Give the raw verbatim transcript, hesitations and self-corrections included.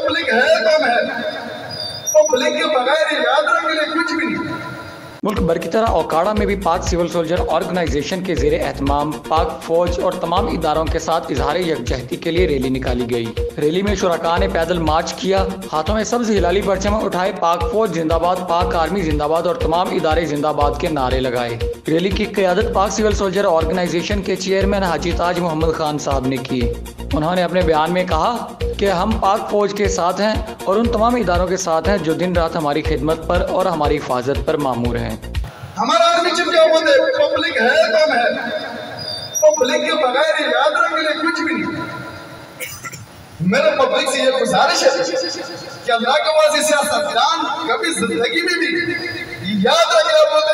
Public है कौन है? पब्लिक के बगैर याद रखने के लिए कुछ भी नहीं। मुल्क भर की तरह ओकाड़ा में भी पाक सिविल सोल्जर ऑर्गेनाइजेशन के ज़ेरे एहतमाम पाक फौज और तमाम इदारों के साथ इजहार यकजहती के लिए रैली निकाली गई। रैली में शुरका ने पैदल मार्च किया, हाथों में सब्ज हिलाली परचम उठाए, पाक फौज जिंदाबाद, पाक आर्मी जिंदाबाद और तमाम इदारे जिंदाबाद के नारे लगाए। रैली की क़यादत पाक सिविल सोल्जर ऑर्गेनाइजेशन के चेयरमैन हाजी ताज मोहम्मद खान साहब ने की। उन्होंने अपने बयान में कहा कि हम पाक फौज के साथ हैं और उन तमाम इदारों के साथ हैं जो दिन रात हमारी खिदमत पर और हमारी हिफाजत पर मामूर हैं। हमारा आर्मी चीफ क्या बोलते हैं? पब्लिक है कौन है? पब्लिक के बगैर याद रखने के लिए कुछ भी नहीं। मेरे पब्लिक से ये गुजारिश है कि अल्लाह के वास्ते सियासतदान कभी जिंदगी में भी याद रखे